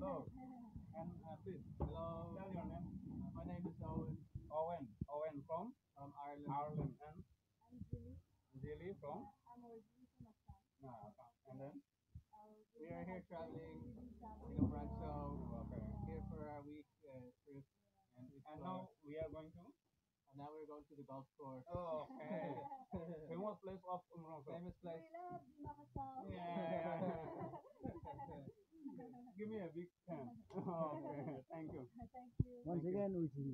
hello. And please, hello. Tell your name. My name is Owen. Owen from Ireland. Ireland. And I'm Julie. Julie from? I'm originally from Assam. Assam. And then? We are here traveling in France, so okay. Here for a week trip. And now we are going to? And now we're going to the golf course. Oh, okay. Famous place of Umrah. Famous place. We love Makassaw. Yeah. Give me a big hand. Okay. Thank you. Thank you. Once again with him.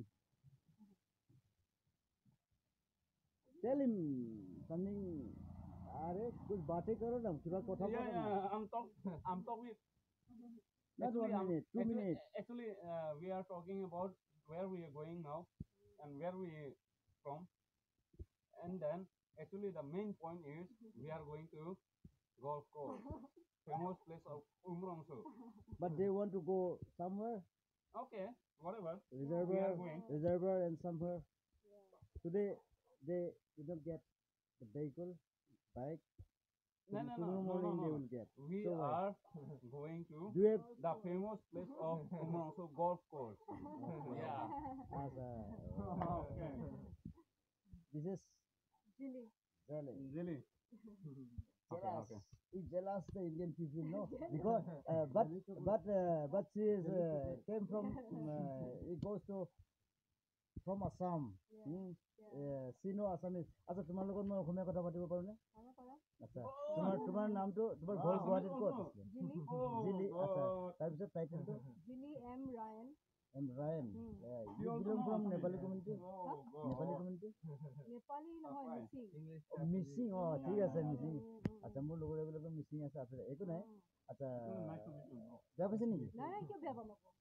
Tell him something. अरे कुछ बातें करो ना पूरा कोठा Yeah, yeah. I'm talking. Not Actually, 1 minute, 2 minutes. Actually, we are talking about where we are going now and where we from. And then, actually, the main point is we are going to golf course, famous place of Umrangso. But they want to go somewhere. Okay, whatever. We are going. Reservoir and somewhere. Today they did not get the vehicle, bike. No. Tomorrow morning they will get. We are going to Do you have the famous place of Umrangso golf course. Yeah. okay. This is Really? Jealous. Okay. We jealous the Indian people, no? Because but she is came from it goes to from Assam. She know Assamese. আচ্ছা তোমাৰ লগত মই অসমীয়া কথা পাতিব পাৰো নে? আচ্ছা তোমাৰ নামটো তোমাৰ ঘৰ গুৱাহাটীত ক'ত আছে? জিলি আচ্ছা তাৰপিছত টাইটেলটো Jilly M. Ryan. And Ryan. You belong from Nepali community? Nepali community? Nepali নহয় missing. Missing ঠিক আছে missing. আচ্ছা মোৰ লগৰ এবিলাকৰ missing আছে আছে একো নাই আচ্ছা বেয়া পাইছে নেকি? নাই কিয় বেয়া পাম আকৌ?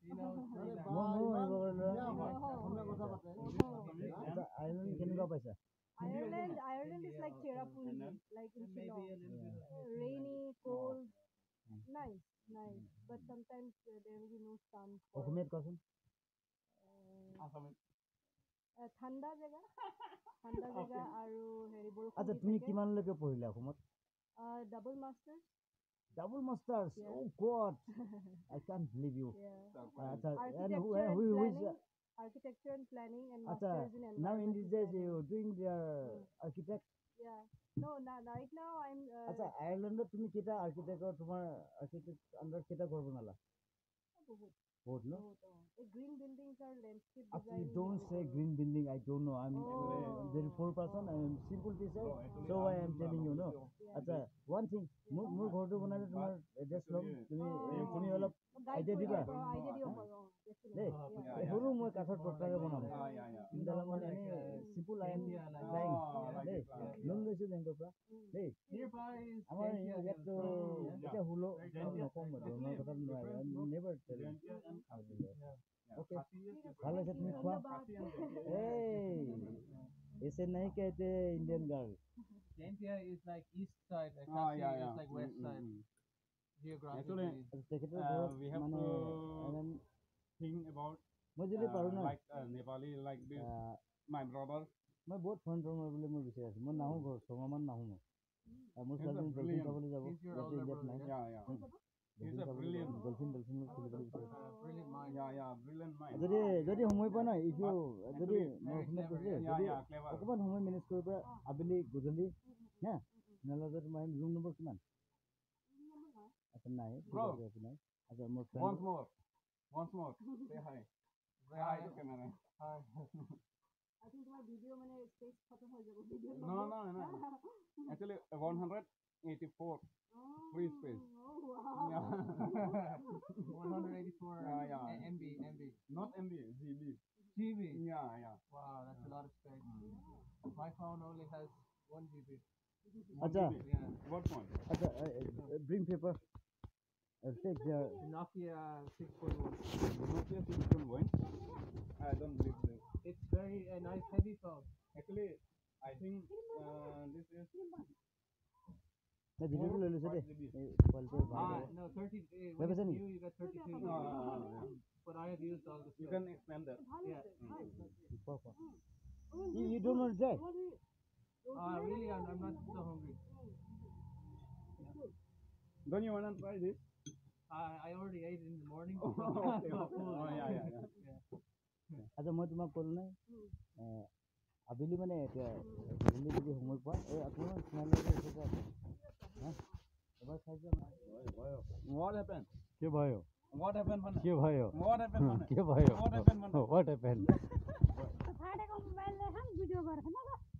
আচ্ছা আইলেণ্ড কেনেকুৱা পাইছা? Ireland is like Cherrapunji, like in Shillong. Rainy, cold, nice. But sometimes there will be no sun. অসমীয়াত কোৱাচোন। ঠাণ্ডা জেগা আৰু হেৰি বৰষুণ আচ্ছা তুমি কিমানলৈকে পঢ়িলা অসমত? Double masters. Double masters. Yeah. Oh God, I can't believe you. Architecture and planning and Achha, masters in environmental now in these days planning. you doing the architect. Yeah. No, right now I'm. আচ্ছা আয়াৰলেণ্ডত তুমি কেইটা আৰ্কিটেক্টৰ তোমাৰ architect under কেইটা ঘৰ বনালা? বহুত no? Green buildings are landscape Actually, design. don't say green building. I don't know. I'm very poor person. I'm simple teacher. So I am telling you, no. Achha, one thing. মোৰ ঘৰটো বনালে তোমাৰ address ল'ম তুমি অলপ idea দিবা দেই সৰু মই কাঠৰ টকটাকে বনাম ইনডাল মানে এনে চিম্পল আই এম ট্ৰাইং দেই লোন লৈছোঁ বেংকৰ পৰা দেই আমাৰ ইয়াততো এতিয়া হুলো নকওঁ মই ধৰণৰ কথা নোৱাৰে নেভাৰ টেল ओके ভালো আছে তুমি খোৱা এই ऐसे नहीं कहते Indian girl India is like east side, is like west side. Geographically, we have to think about like Nepali, like this. My brother. মই বহুত ফোন ধৰণৰ বুলি মই বিচাৰি আছোঁ মই নাহোঁ ঘৰ ছমাহমান নাহোঁ মই মোৰ ছোৱালীজনী ডলফিন চাবলৈ যাব ইয়াতে ইণ্ডিয়াত নাই যদি সময় পোৱা নাই যদি মই অসমীয়াত কৈছোঁ যদি অকণমান সময় মেনেজ কৰিব পৰা আবেলি গধূলি হা নহ'লে তোমাৰ ৰুম নম্বৰ কিমান আচ্ছা নাই একো নাই আচ্ছা মোৰ Once more say hi to camera. Hi. I think my video মানে space খতম হৈ যাব video No actually 184 free space. Oh wow. 184 MB not MB GB. Yeah wow, that's a lot of space. My phone only has 1 GB. Acha What phone? Acha bring paper take the Nokia 6.1. I don't believe this. It's very nice heavy phone. Actually, I think this is. video লৈ লৈছে দেই No 30. You got 32. But I have used all this. You can expand that. Yeah. You don't want to try? Really, I'm not so hungry. Don't you want to try this? I already ate in the morning. আচ্ছা মই তোমাক ক'লো নাই আবেলি মানে এতিয়া গধূলি যদি সময় পোৱা এই আপোনাৰ স্নাইলৰ ওচৰতে আছে এবাৰ চাই যোৱা What happened? কি भयो What happened? কি भयो What happened? কি भयो What happened? what happened फाटेको मोबाइलले हम भिडियो गर्छ न